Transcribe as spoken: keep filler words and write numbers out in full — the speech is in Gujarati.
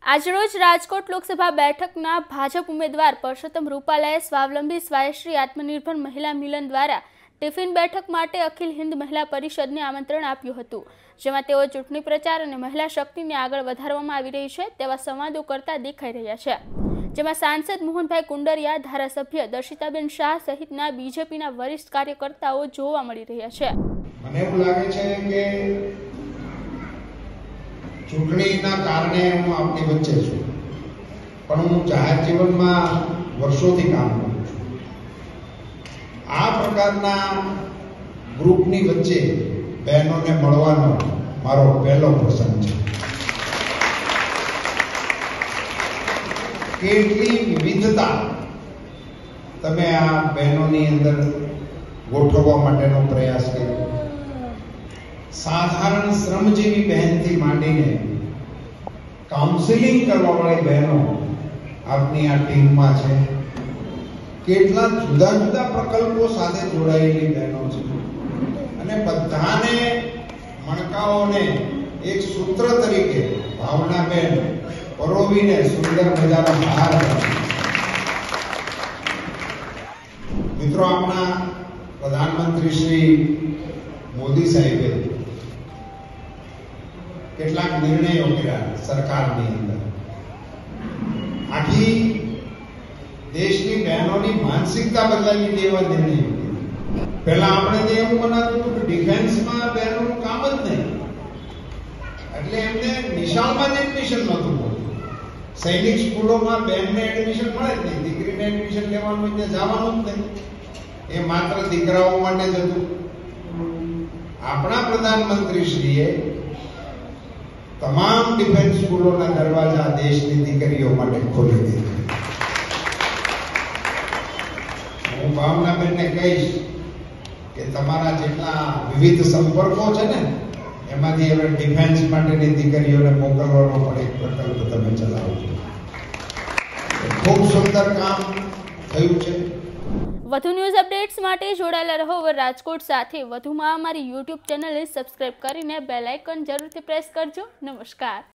આજરોજ રાજકોટ લોકસભા બેઠકના ભાજપ ઉમેદવાર પરસોત્તમ રૂપાલાએ સ્વાવલંબી સ્વાયશ્રી આત્મનિર્ભર મહિલા મિલન દ્વારા ટિફિન બેઠક માટે અખિલ હિન્દ મહિલા પરિષદને આમંત્રણ આપ્યું હતું, જેમાં તેઓ ચૂંટણી પ્રચાર અને મહિલા શક્તિને આગળ વધારવામાં આવી રહી છે તેવા સંવાદો કરતા દેખાઈ રહ્યા છે, જેમાં સાંસદ મોહનભાઈ કુંડારિયા, ધારાસભ્ય દર્શિતાબેન શાહ સહિતના બીજેપીના વરિષ્ઠ કાર્યકર્તાઓ જોવા મળી રહ્યા છે। મને એવું લાગે છે કે ચૂંટણીના કારણે હું આપની વચ્ચે છું, પણ હું જાહેર જીવનમાં વર્ષોથી કામ કરું છું। આ પ્રકારના ગ્રુપની વચ્ચે બહેનોને મળવાનો મારો પહેલો પ્રસંગ છે। કેટલી વિવિધતા તમે આ બહેનોની અંદર ગોઠવવા માટેનો પ્રયાસ કર્યો। સાધારણ શ્રમજીવી બહેનથી માંડીને કાઉન્સિલિંગ કરવા વાળી બહેનો આપની આ ટીમમાં છે। કેટલા જુદા જુદા પ્રકલ્પો સાથે જોડાયેલી બહેનો છે અને બધાને મણકાઓને એક સૂત્ર તરીકે ભાવનાબેન પરોવીને સુંદર મજાનો હાર આપ્યો। મિત્રો, આપણા પ્રધાનમંત્રી શ્રી મોદી સાહેબે કેટલાક નિર્ણયો કર્યા સરકારની અંદર। આખી દેશની બહેનોની માનસિકતા બદલાવી દેવા નિર્ણયો કર્યા। પહેલા આપણે તો એવું મનાતું હતું કે ડિફેન્સમાં બહેનોનું કામ જ નહીં, એટલે એમને નિશાળમાં જ એડમિશન નહોતું મળતું। સૈનિક સ્કૂલોમાં બહેનને એડમિશન મળે જ નહીં, દીકરીને એડમિશન લેવાનું ત્યાં જવાનું જ નહીં, એ માત્ર દીકરાઓ માટે જ હતું। આપણા પ્રધાનમંત્રીશ્રીએ તમામ ડિફેન્સ સ્કૂલોના દરવાજા દેશની દીકરીઓ માટે ખોલી દીધા। હું ભાવનાબેનને કહીશ કે તમારા જેટલા વિવિધ સંપર્કો છે ને, એમાંથી હવે ડિફેન્સ માટેની દીકરીઓને મોકલવાનો પણ એક પ્રકલ્પ તમે ચલાવજો। ખૂબ સુંદર કામ થયું છે। વધુ ન્યૂઝ અપડેટ્સ માટે જોડાયેલા રહો રાજકોટ સાથે। વધુમાં અમારી યુટ્યુબ ચેનલને સબસ્ક્રાઇબ કરીને બેલ આઇકન જરૂરથી પ્રેસ કરજો। નમસ્કાર।